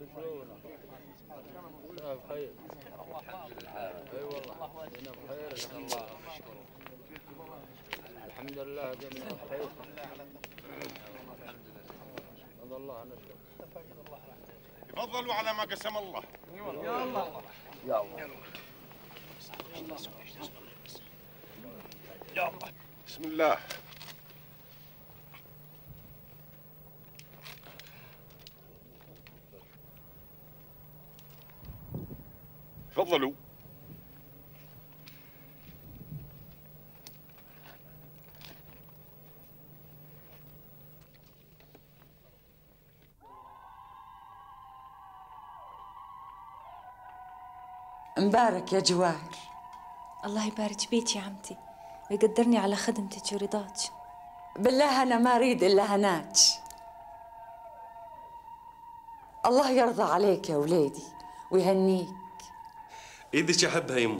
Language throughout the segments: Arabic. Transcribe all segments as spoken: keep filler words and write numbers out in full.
بخير. اي والله انا بخير الله. الحمد لله جميعا بخير. هذا الله نشكر. تفضلوا على ما قسم الله. يا الله يا الله. بسم الله. تفضلوا. مبارك يا جواهر. الله يبارك بيك يا عمتي ويقدرني على خدمتك ورضاك. بالله أنا ما أريد إلا هناك. الله يرضى عليك يا وليدي ويهنيك. إيدك أحبها يمه.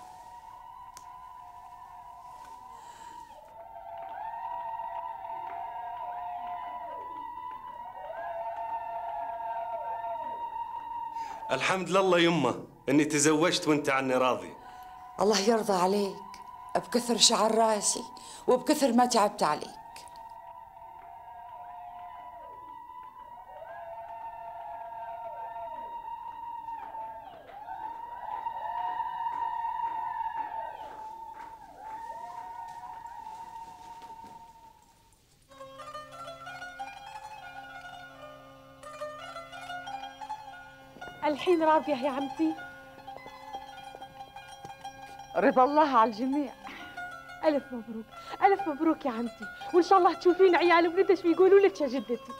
الحمد لله يمه اني تزوجت وانت عني راضي. الله يرضى عليك بكثر شعر راسي وبكثر ما تعبت عليك. الحين راضية يا عمتي؟ رضا الله على الجميع. ألف مبروك ألف مبروك يا عمتي، وإن شاء الله تشوفين عيال وبنتش بيقولوا لك يا جدتي.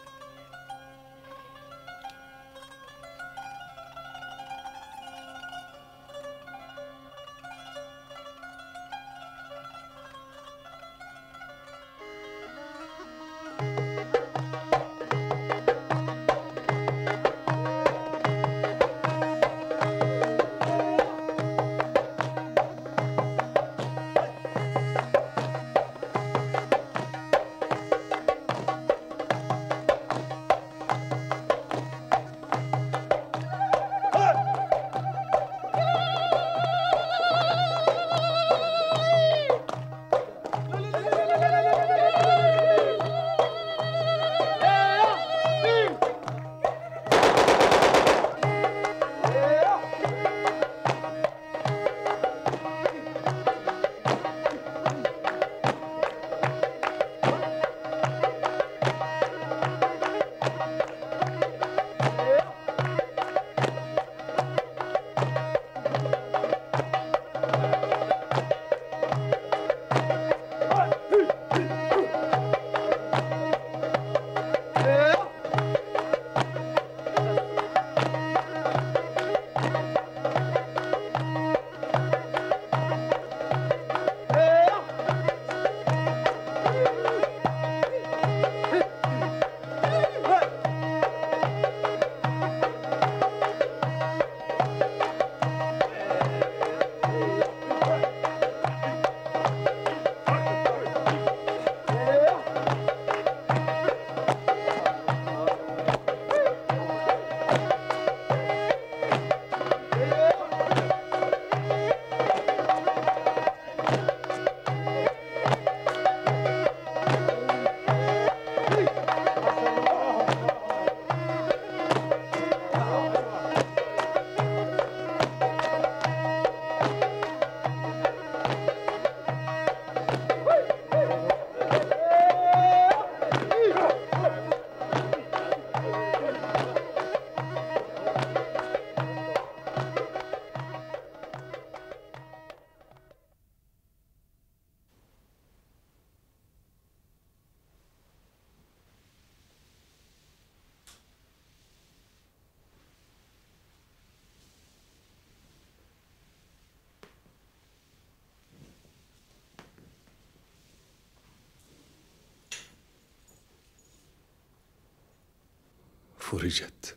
فرجت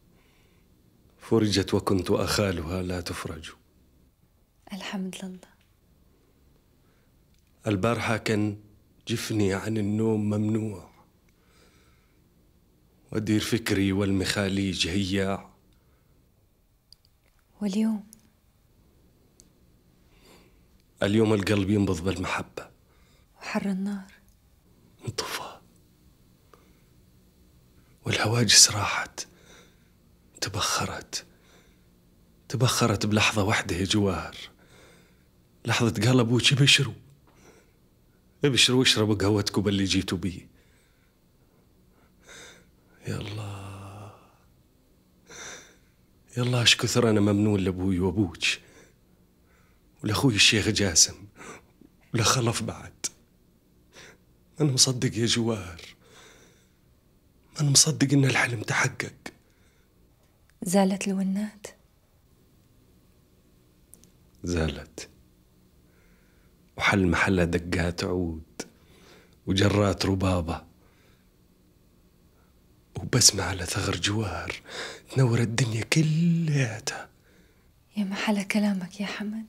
فرجت وكنت أخالها لا تفرج. الحمد لله. البارحة كان جفني عن النوم ممنوع، وأدير فكري والمخاليج هياع. واليوم اليوم القلب ينبض بالمحبة، وحر النار انطفى، والهواجس راحت، تبخرت تبخرت بلحظة واحدة يا جواهر. لحظة قال أبوك ابشروا ابشروا واشربوا قهوتكم باللي جيتوا بيه. يا الله يا الله، ايش كثر أنا ممنون لأبوي وأبوك ولأخوي الشيخ جاسم ولخلف بعد. أنا مصدق يا جواهر، أنا مصدق إن الحلم تحقق. زالت الونات؟ زالت، وحل محلها دقات عود وجرات ربابة، وبسمع على ثغر جواهر تنور الدنيا كلياتها. يا محل كلامك يا حمد.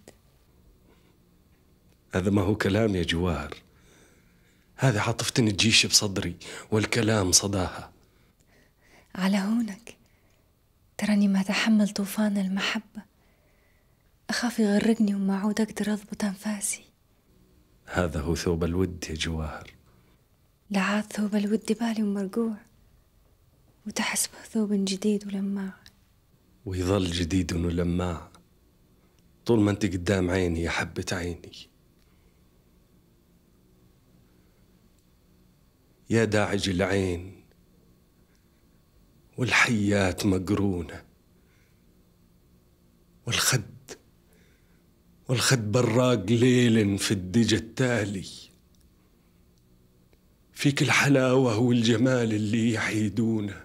هذا ما هو كلام يا جواهر، هذا عاطفتي تجيش بصدري والكلام صداها. على هونك، تراني ما أتحمل طوفان المحبة، أخاف يغرقني وما عود أقدر أضبط أنفاسي. هذا هو ثوب الود يا جواهر. لعاد ثوب الود بالي ومرقوع، وتحسبه ثوب جديد ولماع. ويظل جديد ولماع طول ما انت قدام عيني يا حبة عيني. يا داعج العين والحيات مقرونة، والخد والخد براق ليل في الدجى التالي. فيك الحلاوة والجمال اللي يحيدونه،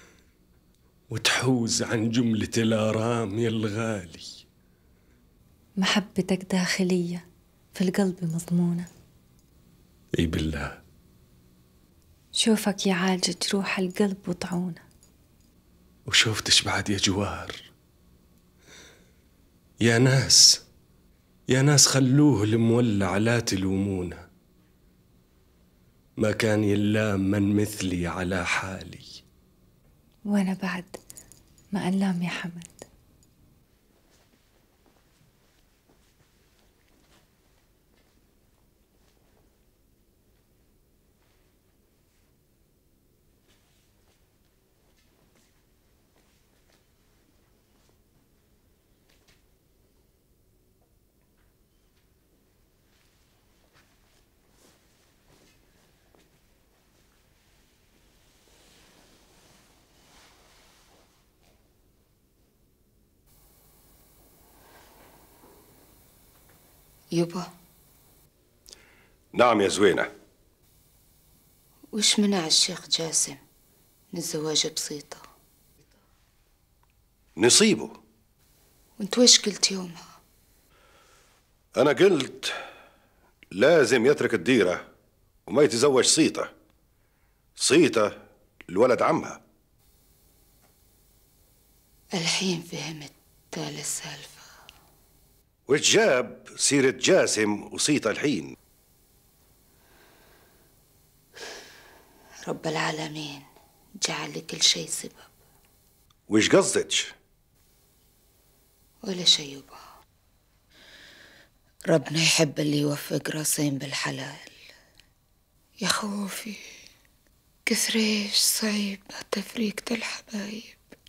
وتحوز عن جملة الآرام يا الغالي. محبتك داخلية في القلب مضمونة. اي بالله. شوفك يعالج جروح القلب وطعونه. وشوفتش بعد يا جواهر. يا ناس يا ناس خلوه المولع لا تلومونه، ما كان يلام من مثلي على حالي. وأنا بعد ما ألام يا حمد. يبا، نعم يا زوينة. وش منع الشيخ جاسم من الزواج بسيطة؟ نصيبه. وانت وش قلت يومها؟ أنا قلت لازم يترك الديرة وما يتزوج صيته. صيته الولد عمها. الحين فهمت تال السالفة. وش جاب سيرة جاسم وصيته الحين؟ رب العالمين جعل لكل شيء سبب. وش قصدك؟ ولا شيء يبا، ربنا يحب اللي يوفق راسين بالحلال. يا خوفي كثريش صعيب تفريقة الحبايب.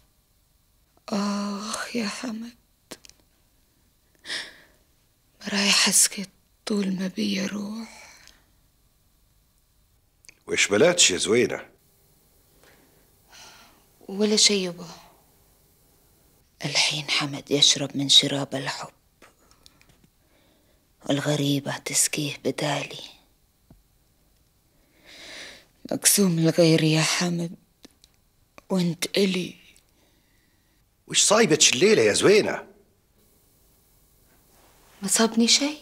آخ يا حمد، رايح أسكت طول ما بي روح. وش بلاتش يا زوينة؟ ولا شي يبا، الحين حمد يشرب من شراب الحب، والغريبة تسقيه بدالي. مقسوم الغير يا حمد، وانت إلي. وش صايبتش الليلة يا زوينة؟ ما صابني شي.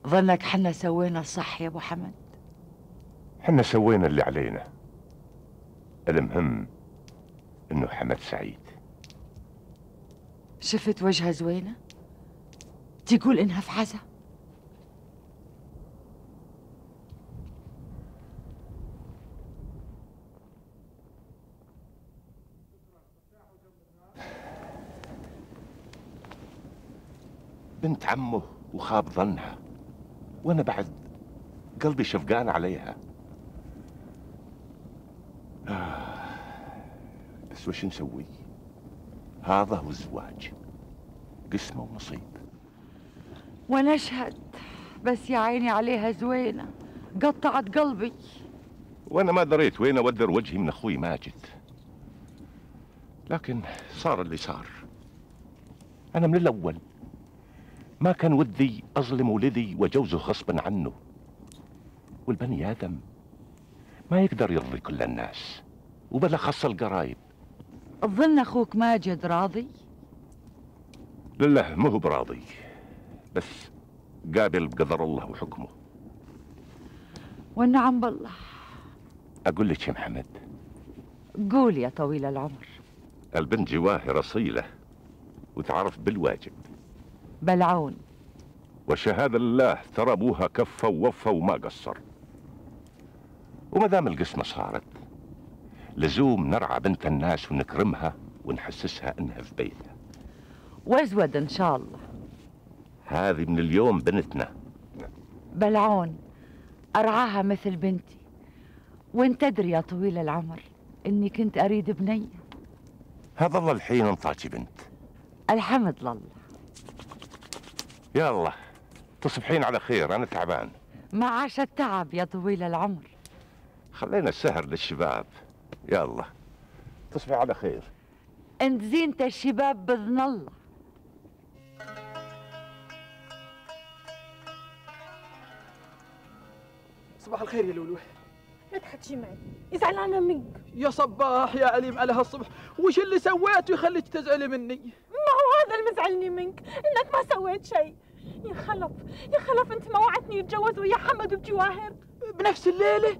ظنك حنا سوينا الصح يا ابو حمد؟ حنا سوينا اللي علينا. المهم انه حمد سعيد. شفت وجهها زوينة؟ تقول انها في عزا. بنت عمه وخاب ظنها، وانا بعد قلبي شفقان عليها. آه. بس وش نسوي؟ هذا هو الزواج، قسمه ونصيب. وانا اشهد، بس يا عيني عليها زوينة، قطعت قلبي. وانا ما دريت وين اودر وجهي من اخوي ماجد، لكن صار اللي صار. انا من الاول ما كان ودي اظلم ولدي واجوزه غصبا عنه، والبني ادم ما يقدر يرضي كل الناس وبالاخص القرايب. تظن اخوك ماجد راضي؟ لله ما هو براضي، بس قابل بقدر الله وحكمه. والنعم بالله. اقول لك يا محمد. قول يا طويل العمر. البنت جواهر اصيله وتعرف بالواجب. بلعون. والشهاده لله ترى ابوها كفى ووفى وما قصر. وما دام القسمه صارت، لزوم نرعى بنت الناس ونكرمها ونحسسها انها في بيتها. وازود ان شاء الله. هذه من اليوم بنتنا. بلعون، ارعاها مثل بنتي. وانت تدري يا طويل العمر اني كنت اريد بنيه. هذا الله الحين انطاكي بنت. الحمد لله. يا الله تصبحين على خير، انا تعبان. معاش التعب يا طويل العمر. خلينا السهر للشباب. يا الله تصبحي على خير. انت زينة الشباب باذن الله. صباح الخير يا لولو. لا تحكي معي، زعلانة منك. يا صباح يا عليم على هالصبح، وش اللي سويته يخليك تزعلي مني؟ ما هو هذا اللي مزعلني منك، انك ما سويت شيء. يا خلف يا خلف، انت ما وعدتني اتجوز ويا حمد وبجواهر بنفس الليلة؟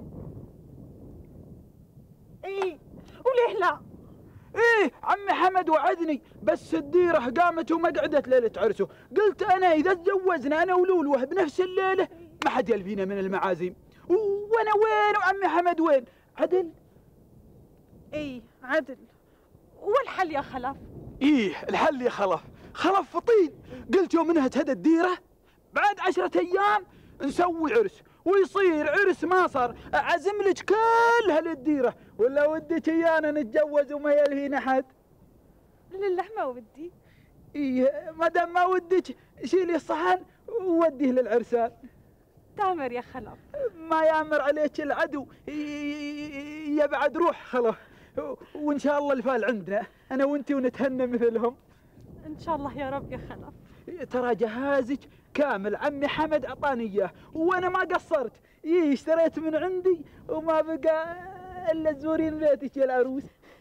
ايه، وليه لا؟ ايه عمي حمد وعدني، بس الديرة قامت وما قعدت ليلة عرسه. قلت انا اذا تزوجنا انا ولولوه بنفس الليلة ما حد يلفينا من المعازيم. وانا وين وعمي حمد وين؟ عدل؟ ايه عدل. والحل يا خلف؟ ايه الحل يا خلف. خلف فطين. قلت يوم انها تهدى الديرة بعد عشرة ايام نسوي عرس، ويصير عرس ما صار اعزم لك كلها للديرة. ولا ودك ايانا نتجوز وما يلهينا حد؟ لله ما ودي. ايه ما دام ما ودك شيلي الصحن ووديه للعرسان. تامر يا خلف. ما يامر عليك العدو يبعد روح خلف. وان شاء الله الفال عندنا انا وانتي ونتهنى مثلهم ان شاء الله يا رب يا خلف. ترى جهازك كامل، عمي حمد اعطاني اياه وانا ما قصرت. ايه اشتريت من عندي وما بقى الا تزورين بيتك يا العروس.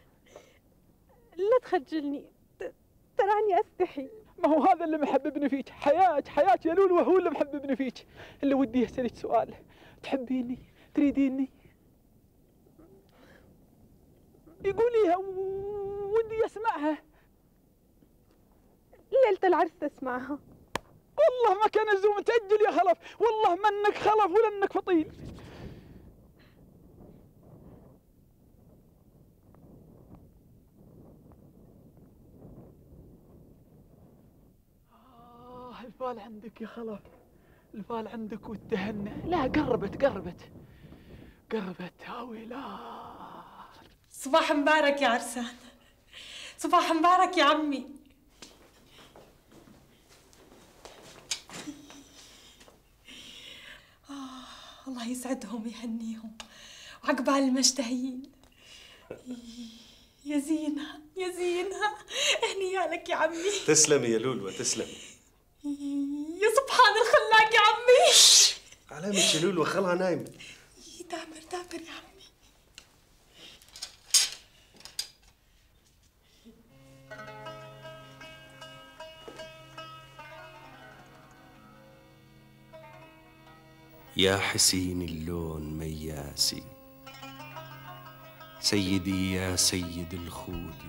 لا تخجلني، تراني استحي. ما هو هذا اللي محببني فيك، حياك حياك يا لولو، وهو اللي محببني فيك. اللي ودي اسالك سؤال، تحبيني تريديني؟ يقوليها ودي اسمعها. ليلة العرس تسمعها. والله ما كان الزوم تأجل يا خلف، والله منك خلف ولا انك فطيل. آه الفال عندك يا خلف، الفال عندك والتهنى. لا قربت قربت قربت يا ويلاه. صباح مبارك يا عرسان، صباح مبارك يا عمي. آه الله يسعدهم ويهنيهم وعقبال المشتهيين. يا زينها يا زينها، هنيا لك يا عمي. تسلمي يا لولوة تسلمي. يا سبحان الخلاق يا عمي. علامة يا لولوة خلها نايمة. تامر تامر يا عمي. يا حسين اللون مياسي، سيدي يا سيد الخودي،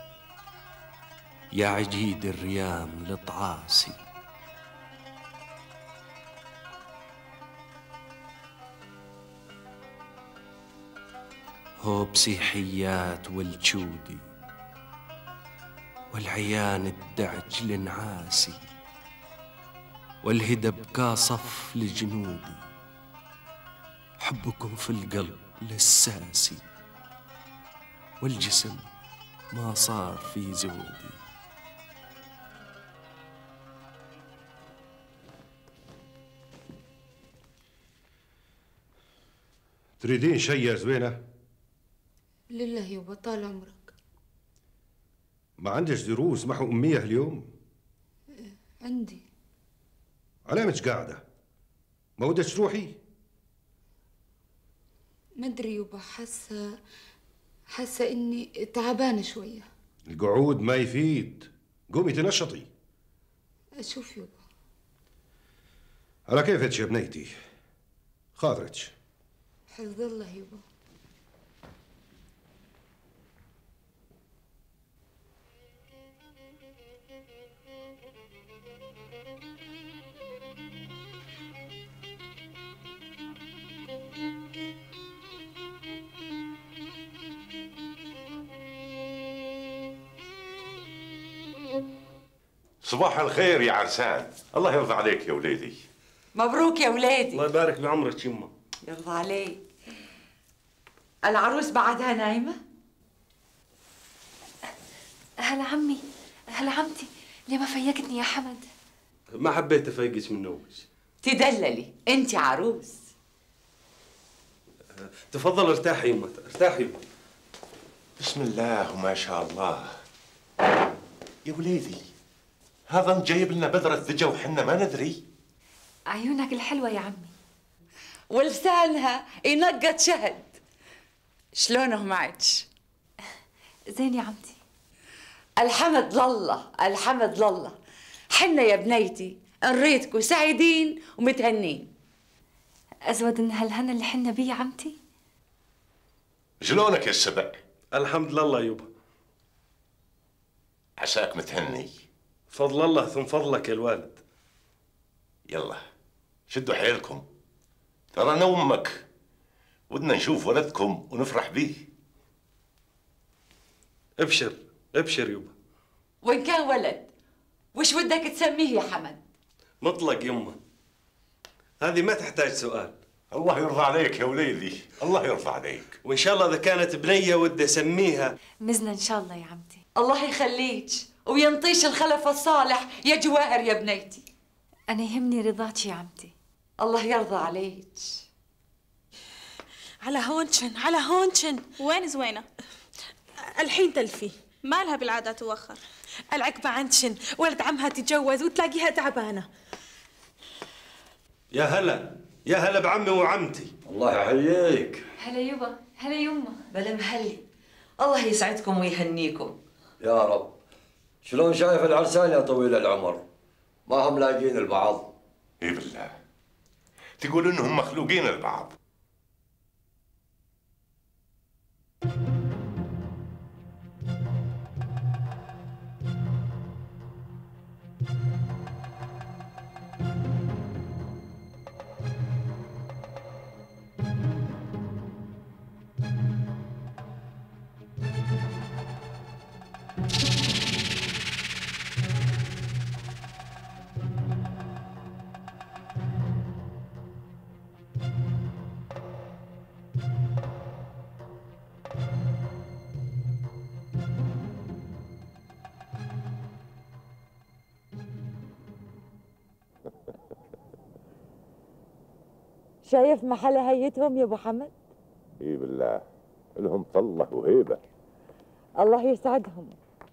يا عجيد الريام الطعاسي. هو بسيحيات والجودي والعيان الدعج الانعاسي، والهدى بكى صف لجنودي، حبكم في القلب لساسي، والجسم ما صار في زودي. تريدين شيء يا زوينة؟ لله يابا طال عمرك. ما عندش دروس محو أمية اليوم؟ عندي. على مش قاعدة؟ ما ودش تروحي؟ ما ادري يابا، حاسة حاسة إني تعبانة شوية. القعود ما يفيد، قومي تنشطي. أشوف يابا. على كيفك يا بنيتي؟ خاطرك. حفظ الله يابا. صباح الخير يا عرسان، الله يرضى عليك يا وليدي. مبروك يا ولادي. الله يبارك بعمرك يمه. يرضى عليك. العروس بعدها نايمة؟ هلا عمي، هلا عمتي، ليه ما فيقتني يا حمد؟ ما حبيت افيقك من اول. تدللي، انت عروس. تفضل ارتاحي يمه، ارتاحي يمه. بسم الله وما شاء الله. يا وليدي هذا جايب لنا بذرة ذجة وحنا ما ندري. عيونك الحلوة يا عمي. ولسانها ينقط شهد. شلونه معك؟ زين يا عمتي. الحمد لله، الحمد لله. حنا يا بنيتي نريدكم سعيدين ومتهنين. أزود من هالهنا اللي حنا بيه يا عمتي. شلونك يا السبع؟ الحمد لله يوبا. عساك متهني. فضل الله ثم فضلك يا الوالد. يلا شدوا حيلكم، ترى انا وامك ودنا نشوف ولدكم ونفرح بيه. ابشر ابشر يوبا. وإن كان ولد وش بدك تسميه يا حمد؟ مطلق يمه، هذه ما تحتاج سؤال. الله يرضى عليك يا وليدي، الله يرضى عليك. وإن شاء الله إذا كانت بنية ودي أسميها مزنة إن شاء الله يا عمتي. الله يخليك وينطيش الخلف الصالح يا جواهر يا بنيتي. أنا يهمني رضاك يا عمتي. الله يرضى عليك. على هونشن على هونشن. وين زوينة؟ الحين تلفي. مالها بالعادة توخر؟ العقبة عندشن، ولد عمها تتجوز وتلاقيها تعبانة. يا هلا يا هلا بعمي وعمتي. الله يحييك. هلا يبا، هلا يمه. بلا مهلي. الله يسعدكم ويهنيكم. يا رب. شلون شايف العرسان يا طويل العمر؟ ما هم لاقين البعض. اي بالله، تقول انهم مخلوقين البعض. شايف محل هيتهم يا ابو حمد؟ اي بالله، لهم طله وهيبه. الله يسعدهم.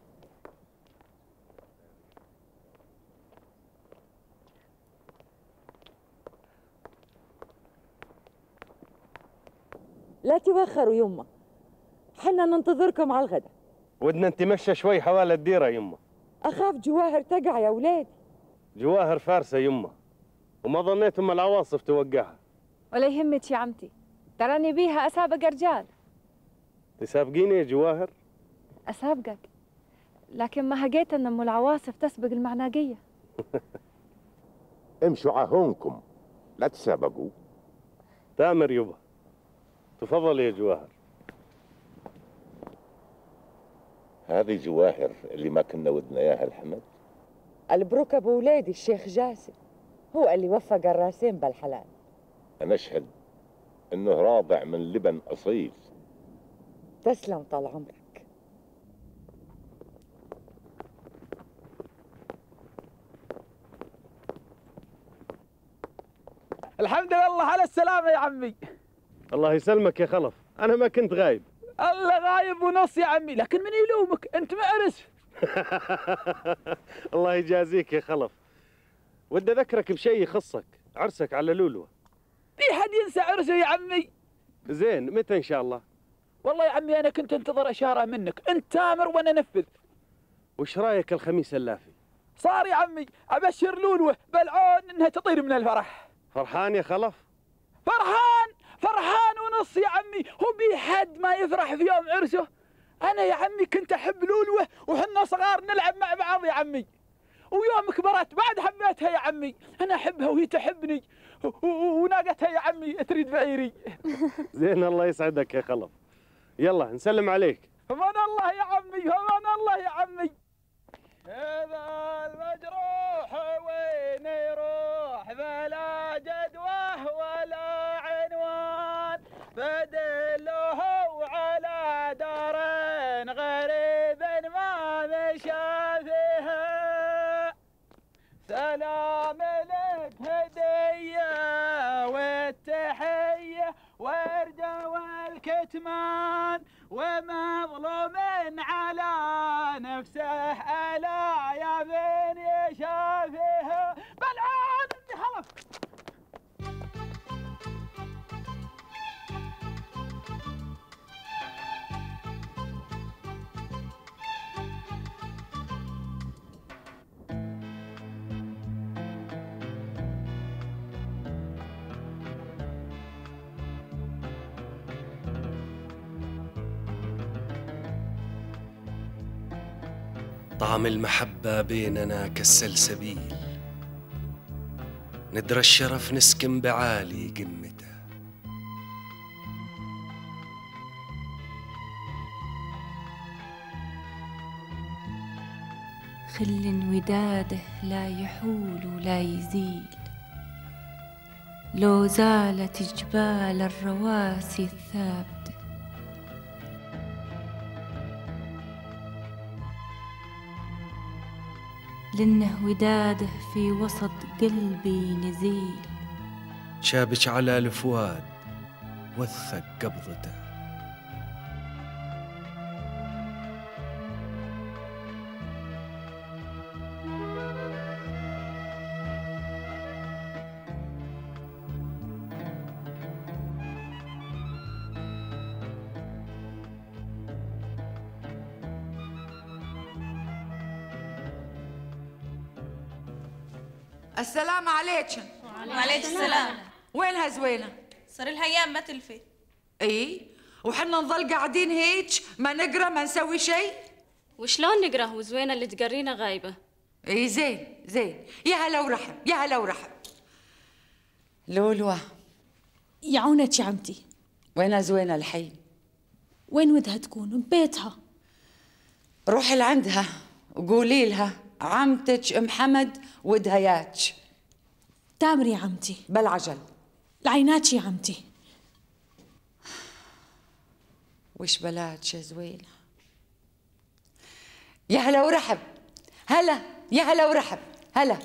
لا توخروا يمه، حنا ننتظركم على الغداء. ودنا نتمشى شوي حوالي الديره يمه. اخاف جواهر تقع يا ولادي. جواهر فارسه يمه، وما ظنيت ام العواصف توقعها. ولا يهمك يا عمتي، تراني بيها أسابق رجال. تسابقيني يا جواهر؟ أسابقك، لكن ما هقيت أن أم العواصف تسبق المعناقية. امشوا عهونكم، لا تسابقوا. تامر يبا، تفضل يا جواهر. هذه جواهر اللي ما كنا ودنا اياها الحمد. البروك ابو ولادي الشيخ جاسم هو اللي وفق الراسين بالحلال. انا اشهد انه راضع من لبن اصيل. تسلم طال عمرك. الحمد لله على السلامة يا عمي. الله يسلمك يا خلف، أنا ما كنت غايب. الله غايب ونص يا عمي، لكن من يلومك؟ أنت معرس. الله يجازيك يا خلف. ودي أذكرك بشيء يخصك، عرسك على لولو. في حد ينسى عرسه يا عمي؟ زين، متى إن شاء الله؟ والله يا عمي أنا كنت أنتظر إشارة منك، أنت تامر وأنا نفذ. وش رايك الخميس اللافي؟ صار يا عمي، أبشر لولوه بلعون إنها تطير من الفرح. فرحان يا خلف؟ فرحان فرحان ونص يا عمي، هو بي حد ما يفرح في يوم عرسه؟ أنا يا عمي كنت أحب لولوه وحنا صغار نلعب مع بعض يا عمي، ويوم كبرت بعد حبيتها يا عمي، أنا أحبها وهي تحبني، وناقتها يا عمي تريد بعيري. زين، الله يسعدك يا خلف. يلا نسلم عليك. فمان الله يا عمي، فمان الله يا عمي. هذا المجروح وين يروح بلا جدوى ولا عنوان، بدله على دار غريب ما مشى فيها. سلام لك هدية والتحية ورده والكتمان، ومظلوم على نفسه ألا يا بن يشافيها. بلعون اني خلف. طعم المحبة بيننا كالسلسبيل، ندرى الشرف نسكن بعالي قمته. خل وداده لا يحول ولا يزيل، لو زالت جبال الرواسي الثابتة. لأنه وداده في وسط قلبي نزيل، شابك على الفؤاد وثق قبضته. السلام عليكم. وعليكم السلام. وينها زوينة؟ صار لها ايام ما تلفت. اي، وحنا نظل قاعدين هيك ما نقرا ما نسوي شيء؟ وشلون نقرا وزوينة اللي تقرينا غايبة؟ اي زين زين، يا هلا ورحب يا هلا ورحب. لولوة يعونك يا عمتي. وينها زوينة الحين؟ وين ودها تكون؟ ببيتها. روحي لعندها وقولي لها عمتك ام حمد ودها ياك. تامر يا عمتي. بالعجل. لعيناك يا عمتي. وش بلاك يا زوينة؟ يا هلا ورحب. هلا يا هلا ورحب. هلا.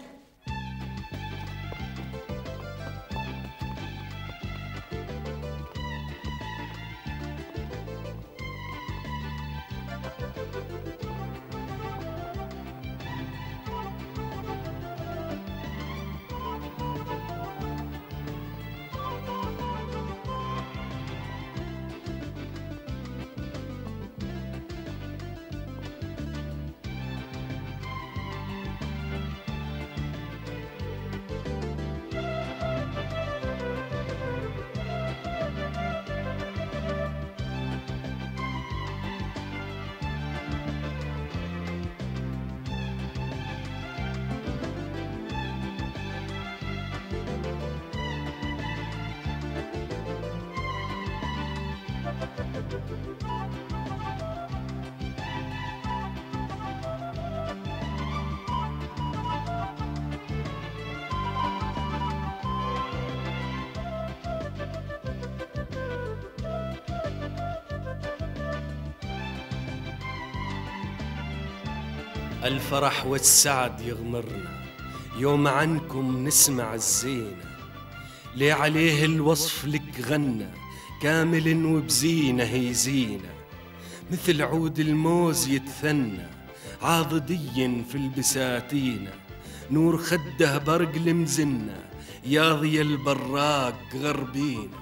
الفرح والسعد يغمرنا يوم عنكم نسمع الزينة، ليه عليه الوصف لك غنى كامل وبزينة هي زينة، مثل عود الموز يتثنى عاضدي في البساتينة، نور خده برق المزنة يا ضي البراق غربينا.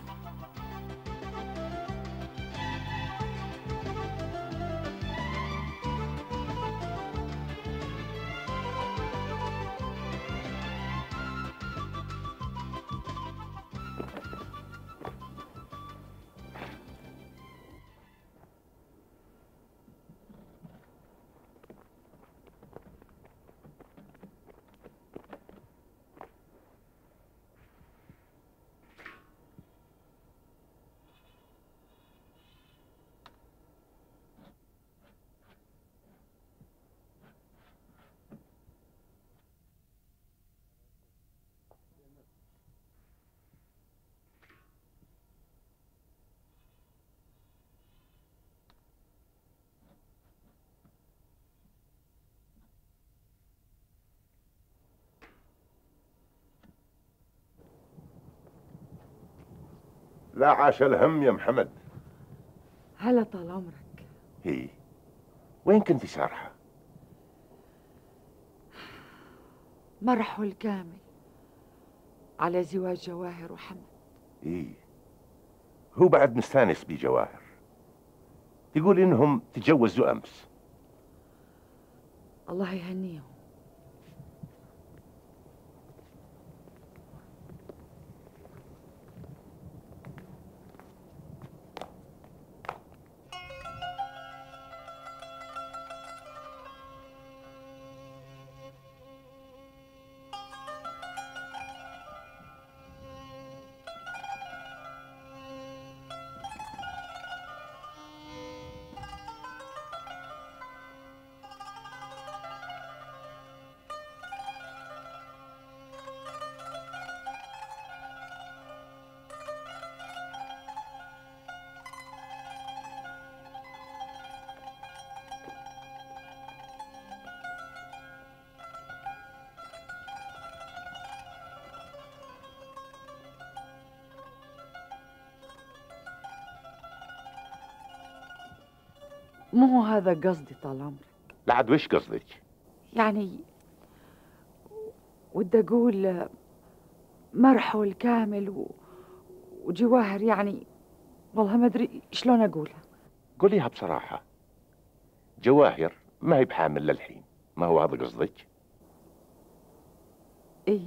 لا عاش الهم يا محمد. هلا طال عمرك. هي وين كنت سارحة؟ مرحوا الكامل على زواج جواهر وحمد. ايه هو بعد مستانس بجواهر، تقول انهم تجوزوا امس. الله يهنيهم. مو هو هذا قصدي طال عمرك. لا عاد وش قصدك؟ يعني ودي اقول مرحو الكامل و... وجواهر، يعني والله ما ادري شلون اقولها. قوليها بصراحة. جواهر ما هي بحامل للحين، ما هو هذا قصدك؟ اي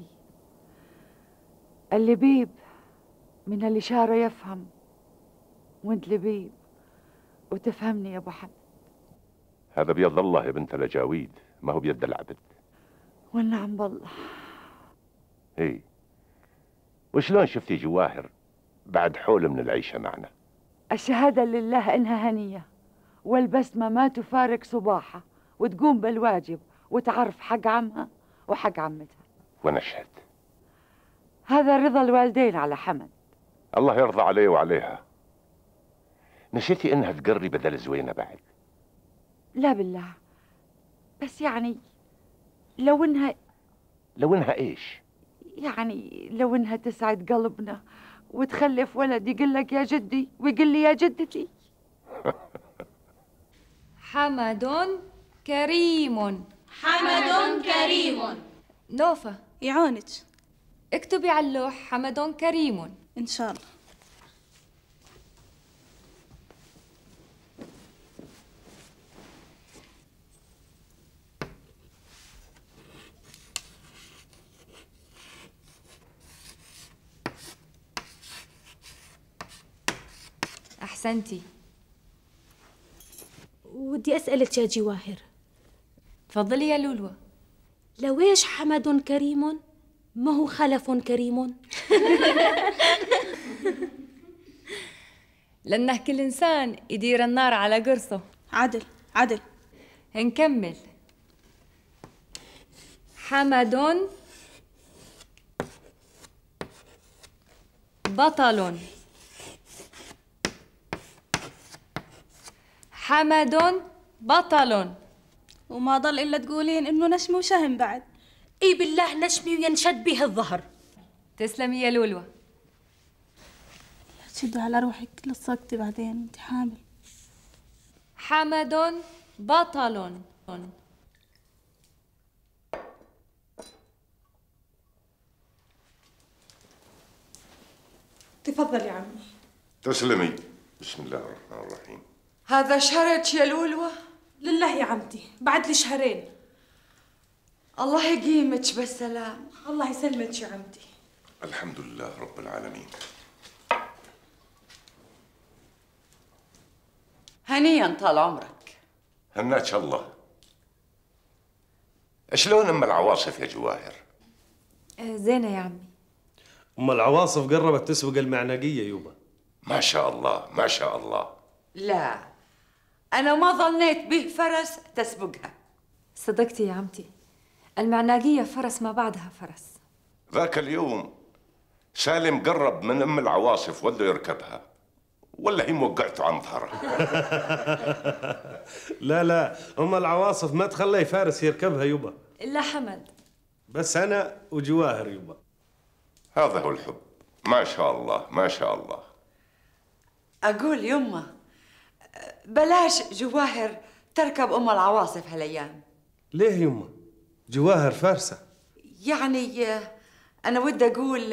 اللبيب من الإشارة يفهم، وانت لبيب وتفهمني يا ابو حمد. هذا بيد الله يا بنت الأجاويد، ما هو بيد العبد. والنعم بالله. اي وشلون شفتي جواهر بعد حول من العيشة معنا؟ الشهادة لله انها هنية، والبسمة ما تفارق صباحها، وتقوم بالواجب وتعرف حق عمها وحق عمتها. ونشهد. هذا رضا الوالدين على حمد. الله يرضى عليه وعليها. نسيتي انها تقري بدل زوينة بعد؟ لا بالله، بس يعني لو انها لو انها ايش؟ يعني لو انها تسعد قلبنا وتخلف ولد يقول لك يا جدي ويقول لي يا جدتي. حمد كريم. حمد كريم. نوفا يعونك. اكتبي على اللوح حمد كريم. ان شاء الله. أحسنتي. ودي أسألك يا جواهر. تفضلي يا لولوة. لويش حمد كريم ما هو خلف كريم؟ لأنه كل إنسان يدير النار على قرصه. عدل عدل. نكمل. حمد بطل. حمد بطل. وما ضل إلا تقولين إنه نشمي وشهم بعد. إي بالله نشمي وينشد به الظهر. تسلمي يا لولوة. شدوا على روحك لصقتي بعدين انت حامل. حمد بطل. تفضل يا عمي. تسلمي. بسم الله الرحمن الرحيم. هذا شهرك يا لولوة؟ لله يا عمتي، بعد لي شهرين. الله يقيمك بالسلام. الله يسلمك يا عمتي. الحمد لله رب العالمين. هنيا طال عمرك. هناك الله. شلون ام العواصف يا جواهر؟ زينة يا عمي. ام العواصف قربت تسبق المعنقية يوبا. ما شاء الله ما شاء الله. لا أنا ما ظنيت به فرس تسبقها. صدقتي يا عمتي، المعناقية فرس ما بعدها فرس. ذاك اليوم سالم قرب من ام العواصف وده يركبها، ولا هي موقعته عن ظهرها. لا لا، ام العواصف ما تخلي فارس يركبها يوبا. إلا حمد. بس أنا وجواهر يوبا. هذا هو الحب. ما شاء الله ما شاء الله. أقول يمه بلاش جواهر تركب أم العواصف هالأيام. ليه يمه؟ جواهر فارسة. يعني أنا ودي أقول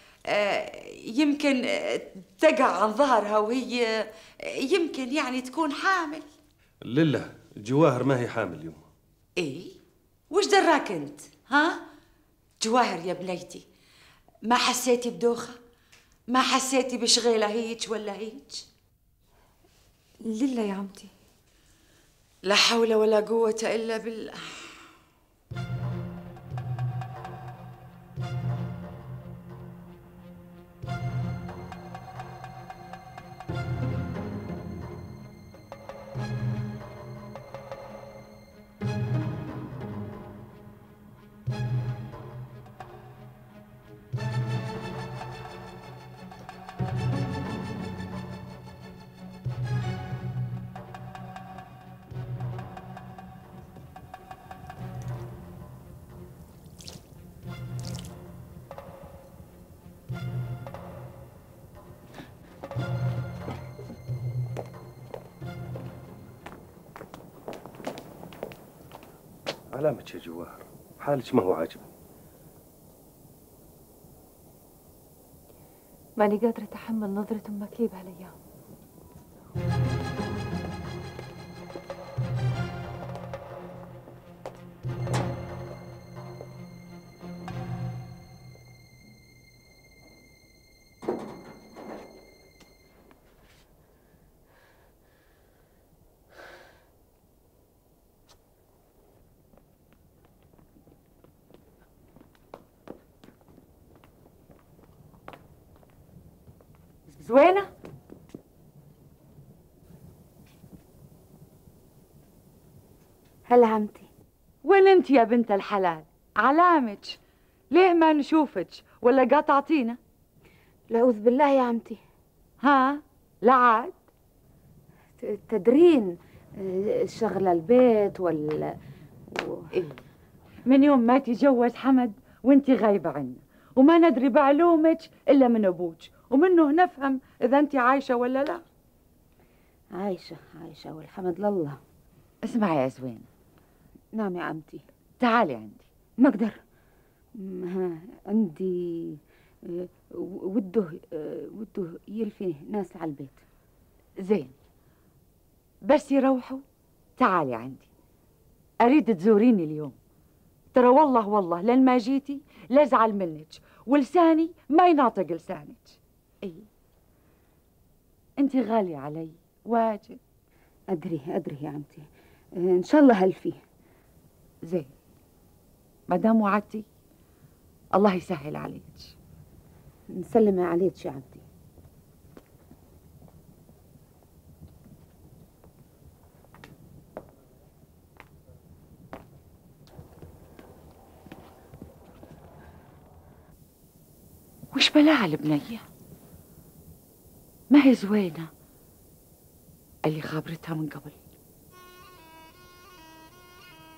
يمكن تقع عن ظهرها وهي يمكن يعني تكون حامل. لله جواهر ما هي حامل يمه. إيه؟ وش دراك أنت؟ ها؟ جواهر يا بنيتي ما حسيتي بدوخة؟ ما حسيتي بشغيلة هيج ولا هيج؟ لله يا عمتي. لا حول ولا قوة إلا بالله. علامك يا جواهر، حالك ما هو عاجبني. ماني قادرة أتحمل نظرة أمك لي بهالأيام. زوينة؟ هلا عمتي. وين انت يا بنت الحلال؟ علامك ليه ما نشوفك ولا قاطعتينا؟ لأعوذ بالله يا عمتي. ها؟ لا عاد؟ تدرين شغل البيت ولا و... إيه؟ من يوم ما تجوز حمد وانت غايبة عنا وما ندري بعلومك إلا من أبوك، ومنه نفهم إذا أنت عايشة ولا لا. عايشة عايشة والحمد لله. اسمعي يا زوينة. نعم يا عمتي. تعالي عندي. ما أقدر. عندي وده وده يلفي ناس على البيت. زين، بس يروحوا تعالي عندي. أريد تزوريني اليوم. ترى والله والله لين ما جيتي لا أزعل منك ولساني ما يناطق لسانك. اي انت غالية علي واجد. ادري ادري يا عمتي، ان شاء الله هلفي. زين، ما دام وعدتي الله يسهل عليك. نسلم عليك يا عمتي. وش بلاها البنية؟ ما هي زوينة اللي خابرتها من قبل؟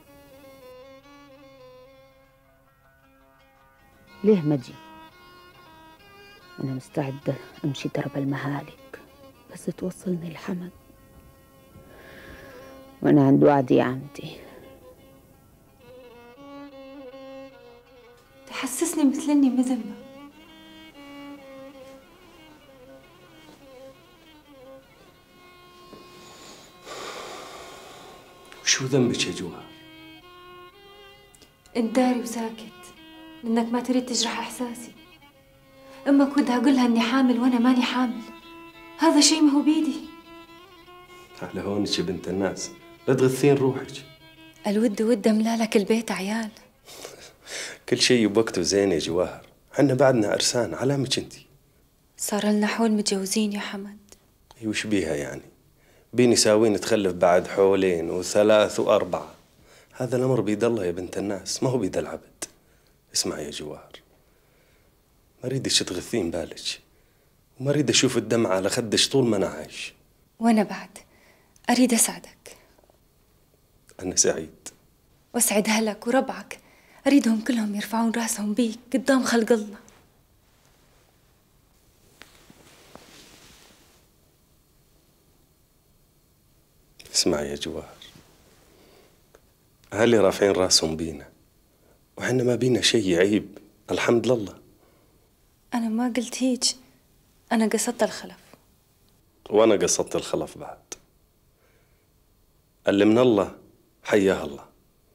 ليه ما تجي؟ أنا مستعدة أمشي درب المهالك بس توصلني الحمد، وأنا عند وعدي يا عمتي. تحسسني مثل إني مذنبة. وشو ذنبك يا جوهر؟ انت داري وساكت لأنك ما تريد تجرح إحساسي. أمك ودها أقولها إني حامل وأنا ماني حامل، هذا شيء ما هو بيدي. على هونك يا بنت الناس، لا تغثين روحك. الود ود ملالك البيت عيال. كل شيء بوقته زين يا جواهر، عنا بعدنا أرسان علامك انتي. صار لنا حول متجوزين يا حمد. اي وش بيها يعني؟ بيني ساوين تخلف بعد حولين وثلاث وأربعة. هذا الأمر بيد الله يا بنت الناس، ما هو بيد العبد. اسمع يا جواهر، ما أريدش تغثين بالك، وما أريد أشوف الدمعة على خدش طول ما أنا عايش. وأنا بعد أريد أسعدك. أنا سعيد. وأسعد أهلك وربعك، أريدهم كلهم يرفعون راسهم بيك قدام خلق الله. اسمع يا جواهر، أهلي رافعين راسهم بينا، وحنا ما بينا شيء يعيب، الحمد لله. أنا ما قلت هيج، أنا قصدت الخلف. وأنا قصدت الخلف بعد. اللي من الله حياه الله.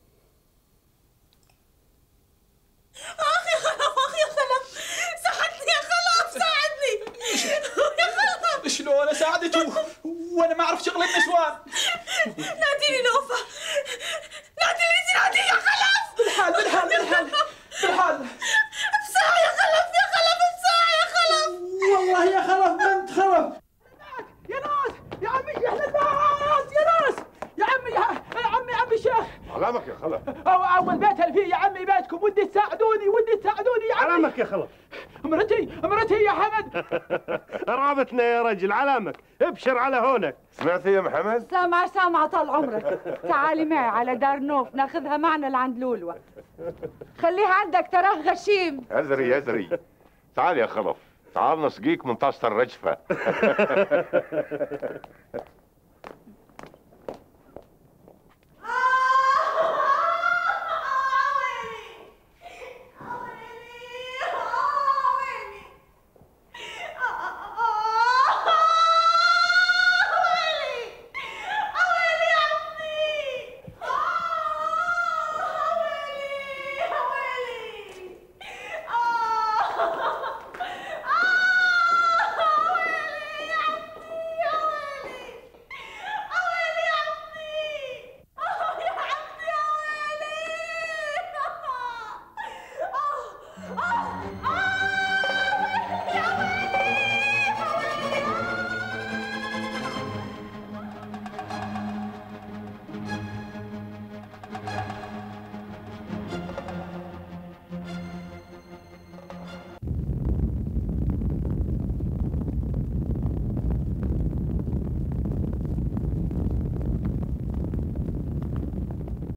أخي خلف، أخي خلف، ساعدني يا خلف، ساعدني يا خلف. شلون أساعدك وأنا ما أعرف شغل النسوان؟ ناديني نوفة، ناديني نادي يا خلف. بالحال بالحال بالحال بالحال. بساعة يا خلف، يا خلف بساعة يا خلف. والله يا خلف بنت خلف. يا ناس يا عمي يا أهل الناس يا ناس يا عمي يا عمي عمي الشيخ. علامك يا خلف. أو أول بيت اللي فيه يا عمي بيتكم، ودي تساعدوني ودي تساعدوني يا عمي. علامك يا خلف. مرتي مرتي يا حمد. رابطنا يا رجل، علامك ابشر على هونك. سمعتي يا محمد؟ سامع سامع طال عمرك. تعالي معي على دار نوف ناخذها معنا لعند لولوة. خليها عندك تراه غشيم. ازري ازري. تعال يا خلف، تعال نسقيك من طاسة الرجفة.